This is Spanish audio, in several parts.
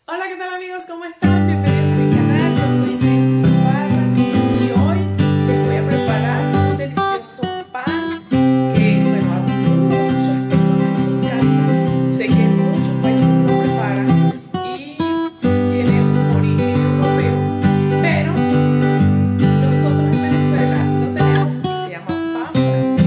Hola, ¿qué tal amigos? ¿Cómo están? Bienvenidos a mi canal, yo soy Mercy Barra y hoy les voy a preparar un delicioso pan que, bueno, a muchas personas les encanta. Sé que en muchos países lo preparan y tiene un origen europeo, pero nosotros en Venezuela lo tenemos y se llama pan francés.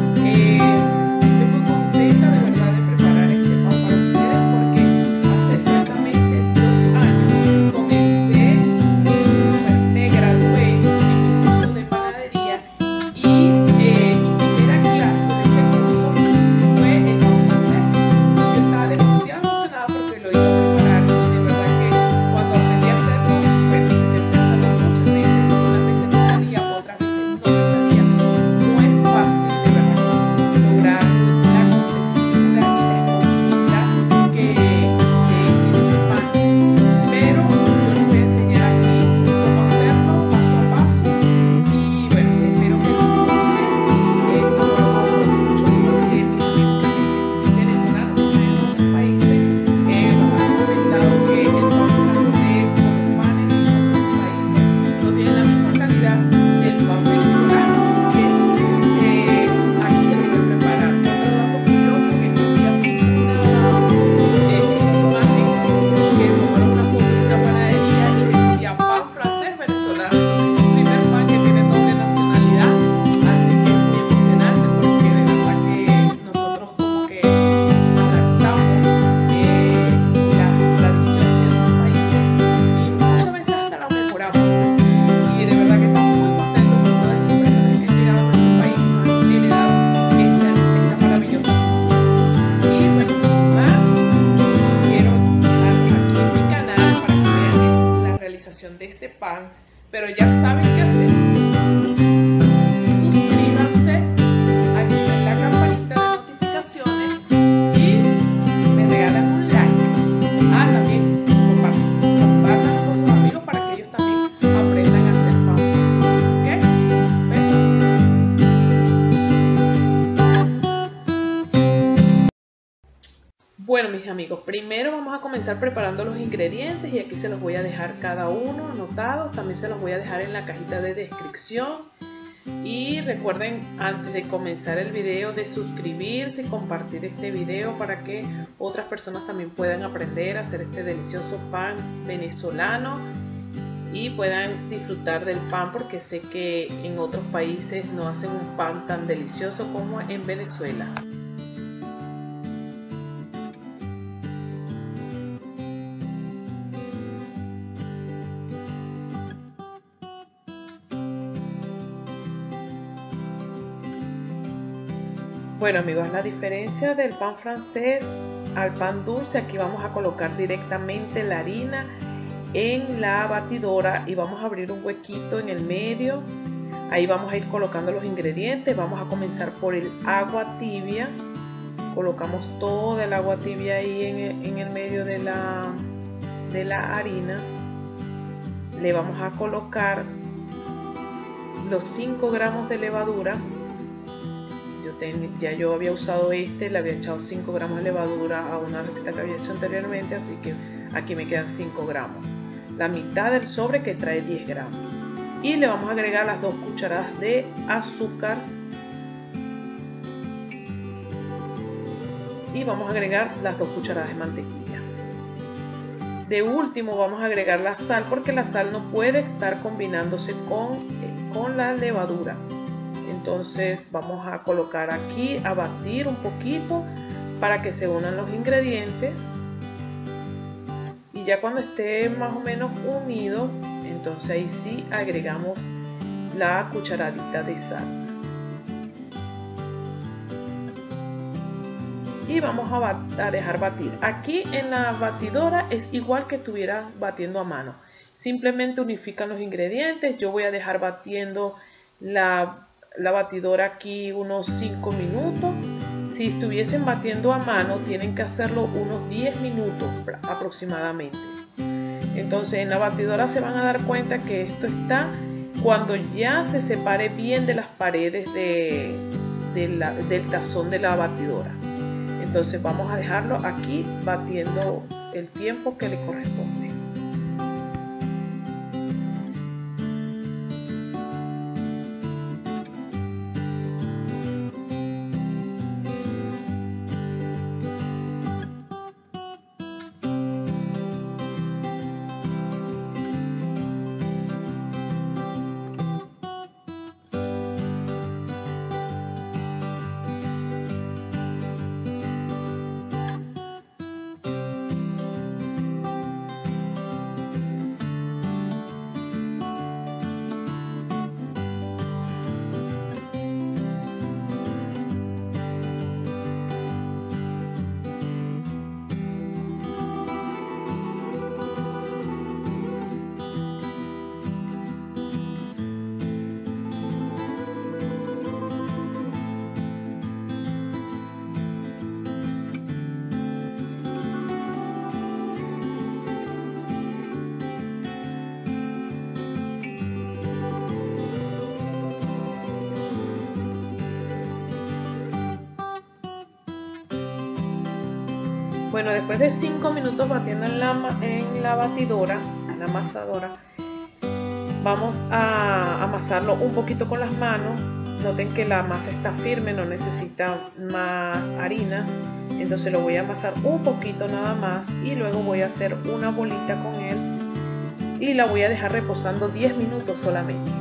Estoy muy contenta de verdad de preparar este pan para ustedes porque hace exactamente 2 años comencé, bueno, me gradué en mi curso de panadería y mi primera clase de ese curso fue el pan francés. Yo estaba demasiado emocionada porque lo iba a preparar y de verdad que cuando aprendí a hacerlo, bueno, intenté hacerlo muchas veces, unas veces me salía, otras veces no me salía. No es fácil de verdad lograr la contextura y la esponjosidad que tiene ese pan, pero yo les voy a enseñar aquí cómo hacerlo paso a paso y bueno, espero que les guste. Esto lo hago con mucho porque mis amigos venezolanos que viven en otros países han comentado que el pan francés o los panes de otros países no tienen la misma calidad del pan venezolano, así que aquí se lo voy a preparar. Otro dato curioso que estos días vi una imagen que tomaron una foto de una panadería y decía pan francés venezolano, el primer pan que tiene doble nacionalidad, así que es muy emocionante porque de verdad que nosotros como que adaptamos las tradiciones de otros países y muchas veces hasta las mejoramos, y de verdad que estamos muy contentos con todas esas personas que han llegado a nuestro país y nos han heredado esta maravillosa cultura. Y bueno, sin más, quiero dejarlos aquí en mi canal para que vean la realización de este pan, pero ya saben qué hacer. Suscríbanse, activen la campanita de notificaciones y me regalan un like. También compártanlo con sus amigos para que ellos también aprendan a hacer pan fácil. ¿Ok? Besos. Bueno, mis amigos, primero vamos a comenzar preparando los ingredientes y aquí se los voy a dejar cada uno anotados. También se los voy a dejar en la cajita de descripción. Y recuerden antes de comenzar el video de suscribirse y compartir este video para que otras personas también puedan aprender a hacer este delicioso pan venezolano y puedan disfrutar del pan, porque sé que en otros países no hacen un pan tan delicioso como en Venezuela. Bueno amigos, la diferencia del pan francés al pan dulce, aquí vamos a colocar directamente la harina en la batidora y vamos a abrir un huequito en el medio. Ahí vamos a ir colocando los ingredientes. Vamos a comenzar por el agua tibia. Colocamos toda el agua tibia ahí en el medio de la harina. Le vamos a colocar los 5 gramos de levadura. Ya yo había usado le había echado 5 gramos de levadura a una receta que había hecho anteriormente, así que aquí me quedan 5 gramos. La mitad del sobre que trae 10 gramos. Y le vamos a agregar las 2 cucharadas de azúcar. Y vamos a agregar las 2 cucharadas de mantequilla. De último vamos a agregar la sal, porque la sal no puede estar combinándose con la levadura. Entonces vamos a colocar aquí a batir un poquito para que se unan los ingredientes, y ya cuando esté más o menos unido, entonces ahí sí agregamos la cucharadita de sal y vamos a dejar batir. Aquí en la batidora es igual que estuviera batiendo a mano, simplemente unifican los ingredientes. Yo voy a dejar batiendo la batidora aquí unos 5 minutos. Si estuviesen batiendo a mano, tienen que hacerlo unos 10 minutos aproximadamente. Entonces en la batidora se van a dar cuenta que esto está cuando ya se separe bien de las paredes del tazón de la batidora. Entonces vamos a dejarlo aquí batiendo el tiempo que le corresponde. Bueno, después de 5 minutos batiendo en la batidora, en la amasadora, vamos a amasarlo un poquito con las manos. Noten que la masa está firme, no necesita más harina. Entonces lo voy a amasar un poquito nada más y luego voy a hacer una bolita con él y la voy a dejar reposando 10 minutos solamente.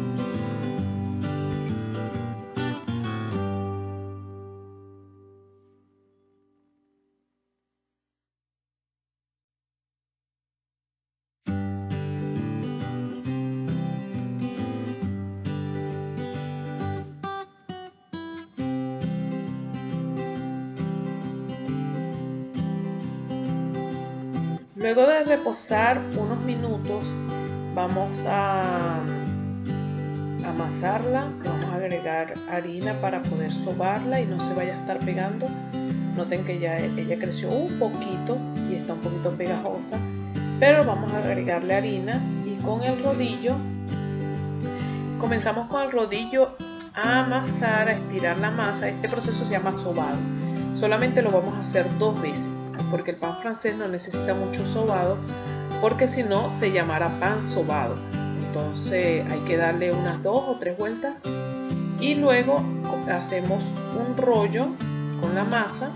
Luego de reposar unos minutos, vamos a amasarla. Le vamos a agregar harina para poder sobarla y no se vaya a estar pegando. Noten que ya ella creció un poquito y está un poquito pegajosa, pero vamos a agregarle harina y con el rodillo, comenzamos con el rodillo a amasar, a estirar la masa. Este proceso se llama sobado. Solamente lo vamos a hacer 2 veces. Porque el pan francés no necesita mucho sobado, porque si no se llamará pan sobado. Entonces hay que darle unas 2 o 3 vueltas y luego hacemos un rollo con la masa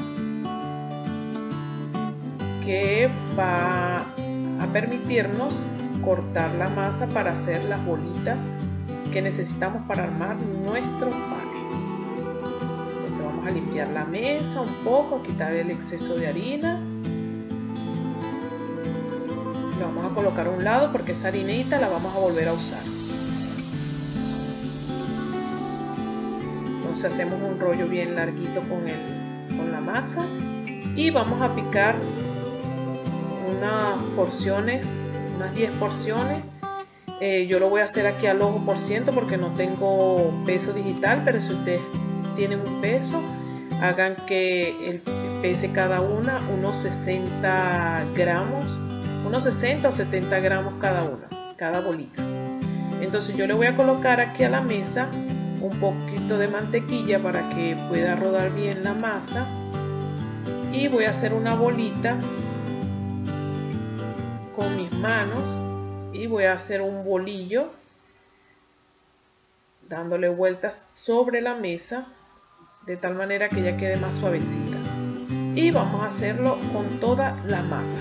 que va a permitirnos cortar la masa para hacer las bolitas que necesitamos para armar nuestros panes. Vamos a limpiar la mesa un poco, quitar el exceso de harina. Lo vamos a colocar a un lado porque esa harinita la vamos a volver a usar. Entonces hacemos un rollo bien larguito con la masa y vamos a picar unas porciones, unas 10 porciones. Yo lo voy a hacer aquí al ojo por ciento porque no tengo peso digital, pero si ustedes tienen un peso, hagan que pese cada una unos 60 gramos, unos 60 o 70 gramos cada bolita. Entonces yo le voy a colocar aquí a la mesa un poquito de mantequilla para que pueda rodar bien la masa y voy a hacer una bolita con mis manos y voy a hacer un bolillo dándole vueltas sobre la mesa de tal manera que ya quede más suavecita, y vamos a hacerlo con toda la masa.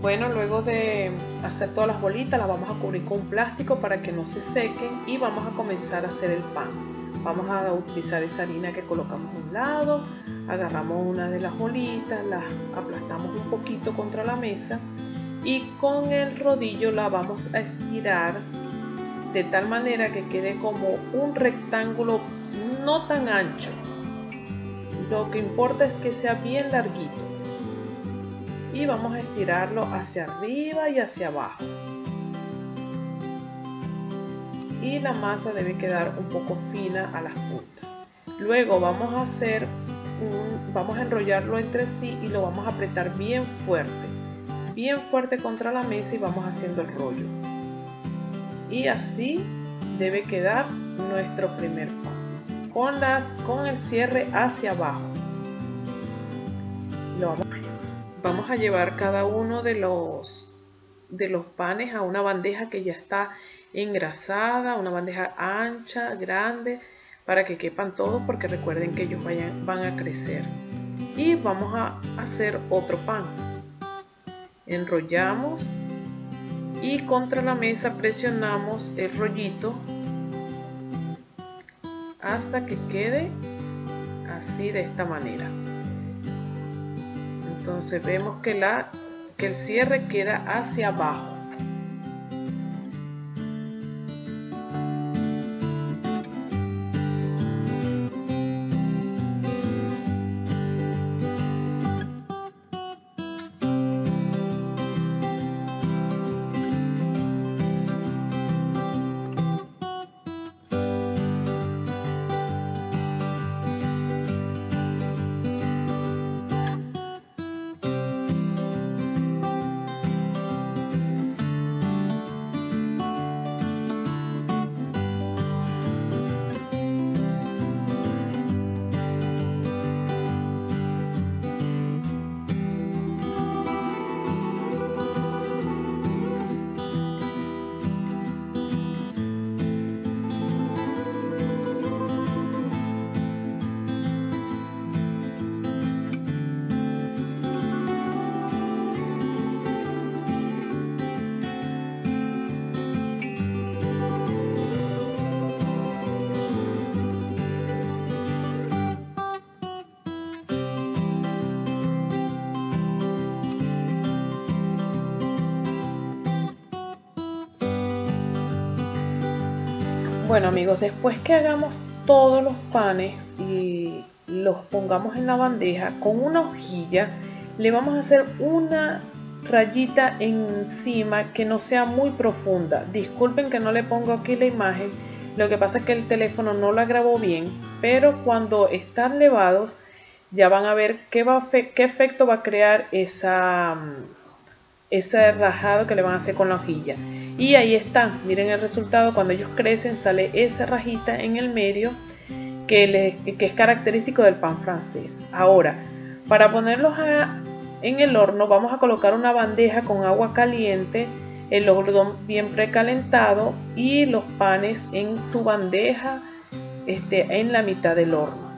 Bueno, luego de hacer todas las bolitas, las vamos a cubrir con un plástico para que no se sequen y vamos a comenzar a hacer el pan. Vamos a utilizar esa harina que colocamos a un lado, agarramos una de las bolitas, las aplastamos un poquito contra la mesa y con el rodillo la vamos a estirar de tal manera que quede como un rectángulo no tan ancho. Lo que importa es que sea bien larguito. Y vamos a estirarlo hacia arriba y hacia abajo. Y la masa debe quedar un poco fina a las puntas. Luego vamos a enrollarlo entre sí y lo vamos a apretar bien fuerte contra la mesa y vamos haciendo el rollo. Y así debe quedar nuestro primer pan, con el cierre hacia abajo. Vamos a llevar cada uno de los panes a una bandeja que ya está engrasada, una bandeja ancha, grande, para que quepan todos, porque recuerden que ellos van a crecer. Y vamos a hacer otro pan. Enrollamos y contra la mesa presionamos el rollito hasta que quede así, de esta manera. Entonces vemos que el cierre queda hacia abajo. Bueno amigos, después que hagamos todos los panes y los pongamos en la bandeja, con una hojilla le vamos a hacer una rayita encima que no sea muy profunda. Disculpen que no le pongo aquí la imagen, lo que pasa es que el teléfono no la grabó bien, pero cuando están levados ya van a ver qué efecto va a crear ese rajado que le van a hacer con la hojilla. Y ahí está, miren el resultado. Cuando ellos crecen sale esa rajita en el medio que es característico del pan francés. Ahora, para ponerlos en el horno, vamos a colocar una bandeja con agua caliente, el horno bien precalentado y los panes en su bandeja en la mitad del horno.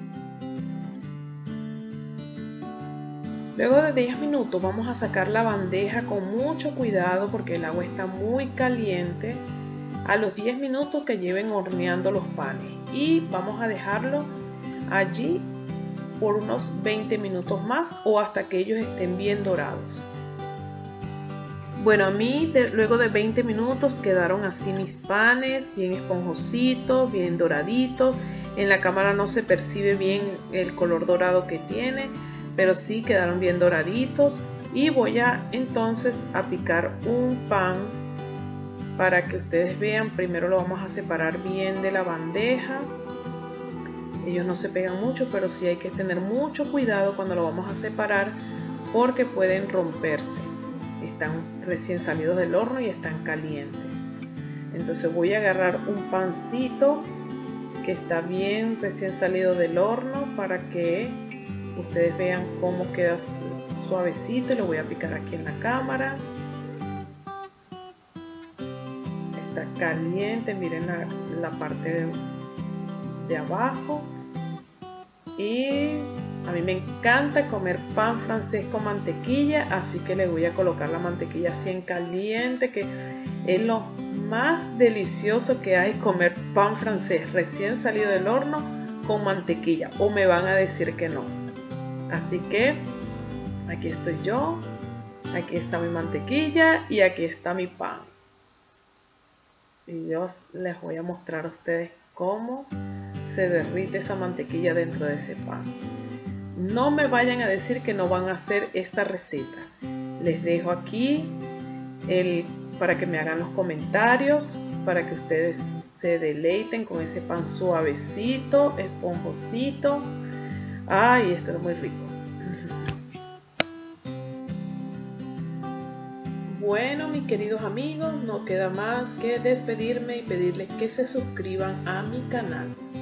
Luego de 10 minutos vamos a sacar la bandeja con mucho cuidado porque el agua está muy caliente. A los 10 minutos que lleven horneando los panes, y vamos a dejarlo allí por unos 20 minutos más o hasta que ellos estén bien dorados. Bueno, a mí luego de 20 minutos quedaron así mis panes, bien esponjositos, bien doraditos. En la cámara no se percibe bien el color dorado que tiene, pero sí quedaron bien doraditos. Y voy a entonces a picar un pan para que ustedes vean. Primero lo vamos a separar bien de la bandeja. Ellos no se pegan mucho, pero sí hay que tener mucho cuidado cuando lo vamos a separar porque pueden romperse. Están recién salidos del horno y están calientes. Entonces voy a agarrar un pancito que está bien recién salido del horno para que ustedes vean cómo queda suavecito, y lo voy a picar aquí en la cámara. Está caliente, miren la parte de abajo. Y a mí me encanta comer pan francés con mantequilla, así que le voy a colocar la mantequilla así en caliente, que es lo más delicioso que hay, comer pan francés recién salido del horno con mantequilla, o me van a decir que no. Así que aquí estoy yo, aquí está mi mantequilla y aquí está mi pan. Y yo les voy a mostrar a ustedes cómo se derrite esa mantequilla dentro de ese pan. No me vayan a decir que no van a hacer esta receta. Les dejo aquí para que me hagan los comentarios, para que ustedes se deleiten con ese pan suavecito, esponjosito. Ay, esto es muy rico. Bueno, mis queridos amigos, no queda más que despedirme y pedirles que se suscriban a mi canal.